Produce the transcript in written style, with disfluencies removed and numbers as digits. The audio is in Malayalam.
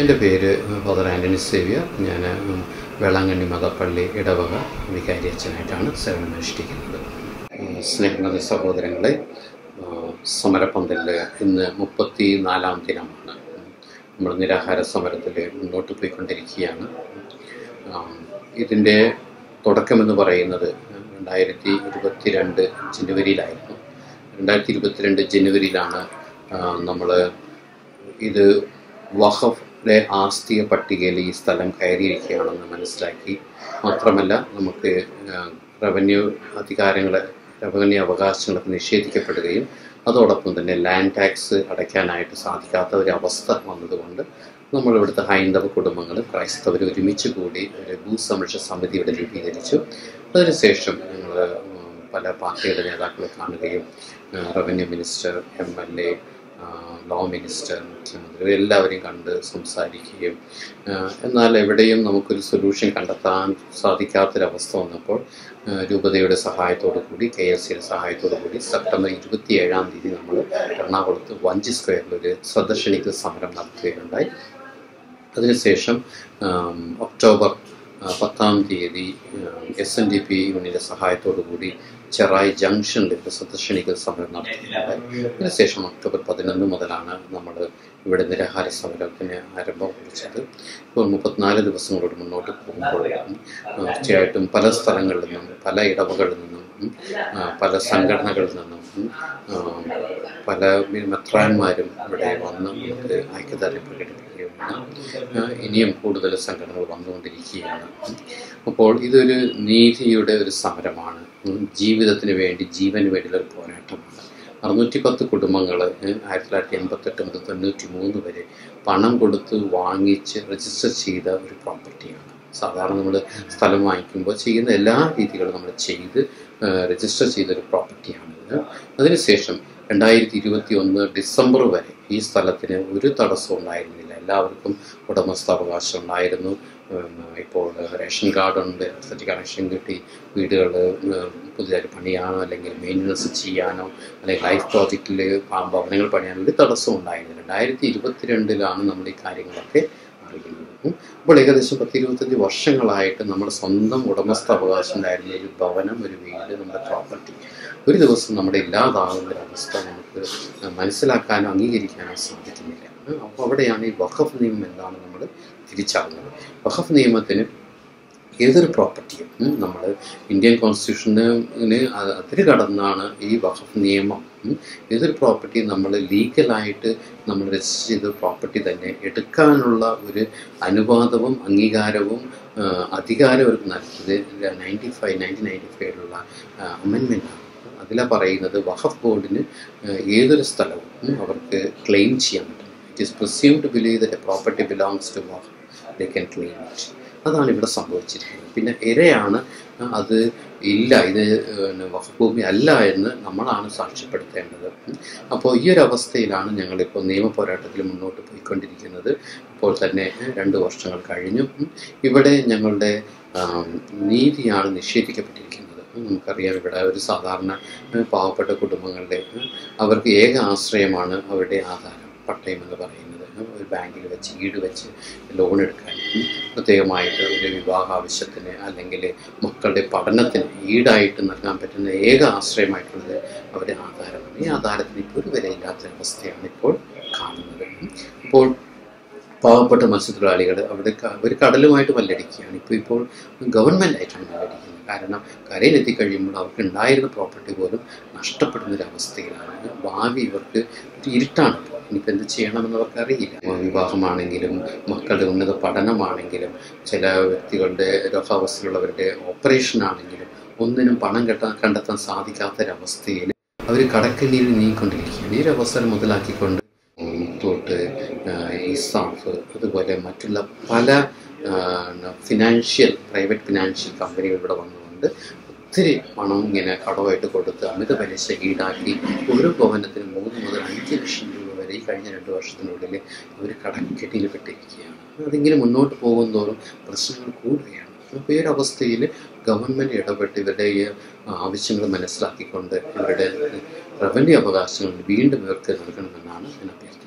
എൻ്റെ പേര് ഫാദർ ആൻ്റണി സേവ്യർ. ഞാൻ വേളാങ്കണ്ണി മതപ്പള്ളി ഇടവക വികാരി അച്ഛനായിട്ടാണ് സേവനമനുഷ്ഠിക്കുന്നത്. സ്നേഹമുള്ള സഹോദരങ്ങളെ, സമരപന്തലിൽ ഇന്ന് 34-ാം ദിനമാണ്. നമ്മൾ നിരാഹാര സമരത്തിൽ മുന്നോട്ട് പോയിക്കൊണ്ടിരിക്കുകയാണ്. ഇതിൻ്റെ തുടക്കമെന്ന് പറയുന്നത് 2022 ജനുവരിയിലായിരുന്നു. 2022 ജനുവരിയിലാണ് നമ്മൾ ഇത് വഖഫിലെ ആസ്തിക പട്ടികയിൽ ഈ സ്ഥലം കയറിയിരിക്കുകയാണെന്ന് മനസ്സിലാക്കി. മാത്രമല്ല, നമുക്ക് റവന്യൂ അവകാശങ്ങളൊക്കെ നിഷേധിക്കപ്പെടുകയും അതോടൊപ്പം തന്നെ ലാൻഡ് ടാക്സ് അടയ്ക്കാനായിട്ട് സാധിക്കാത്ത ഒരവസ്ഥ വന്നതുകൊണ്ട് നമ്മളിവിടുത്തെ ഹൈന്ദവ കുടുംബങ്ങളും ക്രൈസ്തവരും ഒരുമിച്ച് കൂടി ഒരു ഭൂസംരക്ഷണ സമിതി ഇവിടെ രൂപീകരിച്ചു. അതിനുശേഷം ഞങ്ങൾ പല പാർട്ടിയുടെ നേതാക്കളെ കാണുകയും revenue minister, MLA, law minister, മുഖ്യമന്ത്രി എല്ലാവരെയും കണ്ട് സംസാരിക്കുകയും എന്നാൽ എവിടെയും നമുക്കൊരു സൊല്യൂഷൻ കണ്ടെത്താൻ സാധിക്കാത്തൊരവസ്ഥ വന്നപ്പോൾ രൂപതയുടെ സഹായത്തോടു കൂടി, KLCയുടെ സഹായത്തോടു കൂടി സെപ്റ്റംബർ 27-ാം തീയതി നമ്മൾ എറണാകുളത്ത് വഞ്ചി സ്ക്വയറിലൊരു ശ്രദ്ധക്ഷണിക്കൽ സമരം നടത്തുകയുണ്ടായി. അതിനുശേഷം ഒക്ടോബർ 10-ാം തീയതി SNDP യൂണിയൻ്റെ സഹായത്തോടു കൂടി ചെറായി ജംഗ്ഷനിൽ ശ്രദ്ധക്ഷണിക്കൽ സമരം നടത്തുകയുണ്ടായി. അതിനുശേഷം ഒക്ടോബർ 11 മുതലാണ് നമ്മൾ ഇവിടെ നിരാഹാര സമരത്തിന് ആരംഭം കുറിച്ചത്. ഇപ്പോൾ 34 ദിവസങ്ങളോട് മുന്നോട്ട് പോകുമ്പോൾ തീർച്ചയായിട്ടും പല സ്ഥലങ്ങളിൽ നിന്നും, പല ഇടവകളിൽ നിന്നും, പല സംഘടനകളിൽ നിന്നും, പല മെത്രാന്മാരും ഇവിടെ വന്ന് നമുക്ക് ഐക്യദാർഢ്യം പ്രകടിപ്പിക്കുകയാണ്. ഇനിയും കൂടുതൽ സംഘടനകൾ വന്നുകൊണ്ടിരിക്കുകയാണ്. അപ്പോൾ ഇതൊരു നീതിയുടെ ഒരു സമരമാണ്. ജീവിതത്തിന് വേണ്ടി, ജീവന് വേണ്ടിയുള്ള ഒരു പോരാട്ടമാണ്. 610 കുടുംബങ്ങൾ 1988 മുതൽ 93 വരെ പണം കൊടുത്ത് വാങ്ങിച്ച് രജിസ്റ്റർ ചെയ്ത ഒരു പ്രോപ്പർട്ടിയാണ്. സാധാരണ നമ്മൾ സ്ഥലം വാങ്ങിക്കുമ്പോൾ ചെയ്യുന്ന എല്ലാ രീതികളും നമ്മൾ ചെയ്ത് രജിസ്റ്റർ ചെയ്തൊരു പ്രോപ്പർട്ടിയാണിത്. അതിനുശേഷം 2021 ഡിസംബർ വരെ ഈ സ്ഥലത്തിന് ഒരു തടസ്സവും ഉണ്ടായിരുന്നില്ല. എല്ലാവർക്കും ഉടമസ്ഥാവകാശം ഉണ്ടായിരുന്നു. ഇപ്പോൾ റേഷൻ കാർഡുണ്ട്, ഇലക്ട്രിസിറ്റി കണക്ഷൻ കിട്ടി, വീടുകൾ പുതിയതായിട്ട് പണിയാനോ അല്ലെങ്കിൽ മെയിൻ്റനൻസ് ചെയ്യാനോ അല്ലെങ്കിൽ ലൈഫ് പ്രോജക്റ്റിൽ ഭവനങ്ങൾ പണിയാനോ ഒരു തടസ്സവും ഉണ്ടായിരുന്നില്ല. 2022-ലാണ് നമ്മൾ ഈ കാര്യങ്ങളൊക്കെ അറിയുന്നത്. അപ്പോൾ ഏകദേശം 10-25 വർഷങ്ങളായിട്ട് നമ്മുടെ സ്വന്തം ഉടമസ്ഥാവകാശം ഉണ്ടായിരുന്ന ഒരു ഭവനം, ഒരു വീട്, നമ്മുടെ പ്രോപ്പർട്ടി ഒരു ദിവസം നമ്മുടെ ഇല്ലാതാകുന്ന ഒരവസ്ഥ നമുക്ക് മനസ്സിലാക്കാനോ അംഗീകരിക്കാനോ സാധിക്കുന്നില്ല. അപ്പോൾ അവിടെയാണ് ഈ വഖഫ് നിയമം എന്താണ് നമ്മൾ തിരിച്ചറിഞ്ഞത്. വഖഫ് നിയമത്തിന് ഏതൊരു പ്രോപ്പർട്ടിയും നമ്മൾ ഇന്ത്യൻ കോൺസ്റ്റിറ്റ്യൂഷന് അതിര് കടന്നാണ് ഈ വഖഫ് നിയമം. ഏതൊരു പ്രോപ്പർട്ടി നമ്മൾ ലീഗലായിട്ട് നമ്മൾ രജിസ്റ്റർ ചെയ്ത പ്രോപ്പർട്ടി തന്നെ എടുക്കാനുള്ള ഒരു അനുവാദവും അംഗീകാരവും അധികാരവും അവർക്ക് നൽകിയത് 1995 അമെൻമെൻറ്റാണ്. അതിലാണ് പറയുന്നത് വഖഫ് ബോർഡിന് ഏതൊരു സ്ഥലവും അവർക്ക് ക്ലെയിം ചെയ്യാൻ പറ്റും. It is presumed to believe that a property belongs to Waqf, they can claim it. അതാണ് ഇവിടെ സംഭവിച്ചിരിക്കുന്നത്. പിന്നെ ഇരയാണ് അത് ഇല്ല, ഇത് വഖഫ് ഭൂമി അല്ല എന്ന് നമ്മളാണ് സാക്ഷ്യപ്പെടുത്തേണ്ടത്. അപ്പോൾ ഈ ഒരു അവസ്ഥയിലാണ് ഞങ്ങളിപ്പോൾ നിയമ പോരാട്ടത്തിൽ മുന്നോട്ട് പോയിക്കൊണ്ടിരിക്കുന്നത്. ഇപ്പോൾ തന്നെ 2 വർഷങ്ങൾ കഴിഞ്ഞു. ഇവിടെ ഞങ്ങളുടെ നീതിയാണ് നിഷേധിക്കപ്പെട്ടിരിക്കുന്നത്. നമുക്കറിയാം, ഇവിടെ ഒരു സാധാരണ പാവപ്പെട്ട കുടുംബങ്ങളുടെ അവർക്ക് ഏക ആശ്രയമാണ് അവരുടെ ആധാരം, പട്ടയം എന്ന് പറയുന്നത്. ഒരു ബാങ്കിൽ വെച്ച്, ഈട് വെച്ച് ലോൺ എടുക്കാൻ, പ്രത്യേകമായിട്ട് ഒരു വിവാഹ ആവശ്യത്തിന് അല്ലെങ്കിൽ മക്കളുടെ പഠനത്തിന് ഈടായിട്ട് നൽകാൻ പറ്റുന്ന ഏക ആശ്രയമായിട്ടുള്ളത് അവരുടെ ആധാരമാണ്. ഈ ആധാരത്തിന് ഇപ്പോൾ ഒരു വിലയില്ലാത്തൊരവസ്ഥയാണ് ഇപ്പോൾ കാണുന്നത്. ഇപ്പോൾ പാവപ്പെട്ട മത്സ്യത്തൊഴിലാളികൾ അവിടെ ഒരു കടലുമായിട്ട് മല്ലടിക്കുകയാണ്. ഇപ്പോൾ ഗവൺമെൻറ്റായിട്ടാണ് മല്ലടിക്കുന്നത്. കാരണം കരയിലെത്തിക്കഴിയുമ്പോൾ അവർക്ക് ഉണ്ടായിരുന്ന പ്രോപ്പർട്ടി പോലും നഷ്ടപ്പെടുന്നൊരവസ്ഥയിലാണ്. ഭാവി ഇവർക്ക് ഒരു ഇരുട്ടാണ്. ഇനിയിപ്പോൾ എന്ത് ചെയ്യണമെന്നവർക്ക് അറിയില്ല. വിവാഹമാണെങ്കിലും മക്കളുടെ ഉന്നത പഠനമാണെങ്കിലും ചില വ്യക്തികളുടെ രോഗാവസ്ഥയിലുള്ളവരുടെ ഓപ്പറേഷൻ ആണെങ്കിലും ഒന്നിനും പണം കണ്ടെത്താൻ സാധിക്കാത്തൊരവസ്ഥയിൽ അവർ കടക്കണ്ണിയിൽ നീങ്ങിക്കൊണ്ടിരിക്കുകയാണ്. ഈ ഒരു അവസരം മുതലാക്കിക്കൊണ്ട് തൊട്ട് ഇസാഫ്, അതുപോലെ മറ്റുള്ള പല പ്രൈവറ്റ് ഫിനാൻഷ്യൽ കമ്പനികൾ ഇവിടെ വന്നുകൊണ്ട് ഒത്തിരി പണം ഇങ്ങനെ കടമായിട്ട് കൊടുത്ത് അമിത പലിശ ഈടാക്കി ഓരോ ഭവനത്തിനും 3 മുതൽ 5 ലക്ഷം രൂപ വരെ ഈ കഴിഞ്ഞ 2 വർഷത്തിനുള്ളിൽ അവർ കടക്കെട്ടിയിൽ പെട്ടിരിക്കുകയാണ്. അതിങ്ങനെ മുന്നോട്ട് പോകുന്തോറും പ്രശ്നങ്ങൾ കൂടുകയാണ്. അപ്പോൾ ഈ ഒരു അവസ്ഥയിൽ ഗവൺമെൻറ് ഇടപെട്ട് ഇവരുടെ ഈ ആവശ്യങ്ങൾ മനസ്സിലാക്കിക്കൊണ്ട് ഇവരുടെ റവന്യൂ അവകാശങ്ങൾ വീണ്ടും ഇവർക്ക് നൽകണമെന്നാണ് ഞാൻ അഭ്യർത്ഥിക്കുന്നത്.